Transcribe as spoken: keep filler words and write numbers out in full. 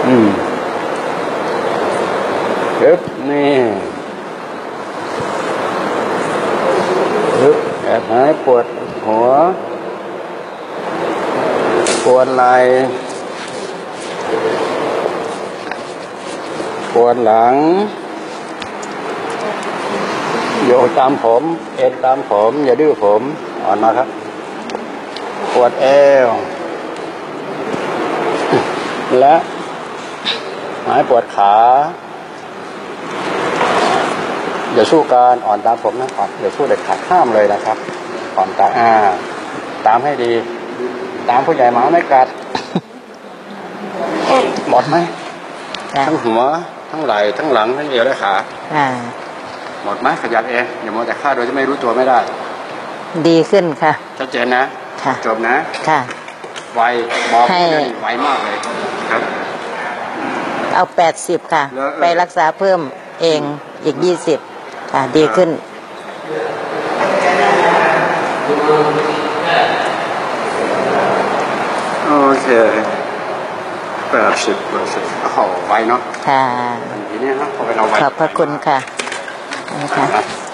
อืมฮึบนี่ฮึบแอบหายปวดหัวปวดไหล่ปวดหลังโยกตามผมเอ็นตามผมอย่าดื้อผมอ่อนมาครับปวดเอวและหายปวดขาอย่าสู้การอ่อนตามผมนะอ่อนอย่าสู้เด็ดขาดห้ามเลยนะครับอ่อนตาอ่าตามให้ดีตามผู้ใหญ่หมาไม่กัดหมดไหมทั้งหัวทั้งไหล่ทั้งหลังทั้งเอวและขาหมดไหมขยับเองอย่ามัวแต่ฆ่าโดยที่ไม่รู้ตัวไม่ได้ดีขึ้นค่ะชัดเจนนะจบนะค่ะไวบอกเลยไวมากเลยครับเอาแปดสิบค่ะไปรักษาเพิ่มเองอีกยี่สิบค่ะดีขึ้นโอเคแปดสิบเปอร์เซ็นต์โอ้โหไวเนาะค่ะทีนี้นะพอไปเราไวขอบพระคุณค่ะ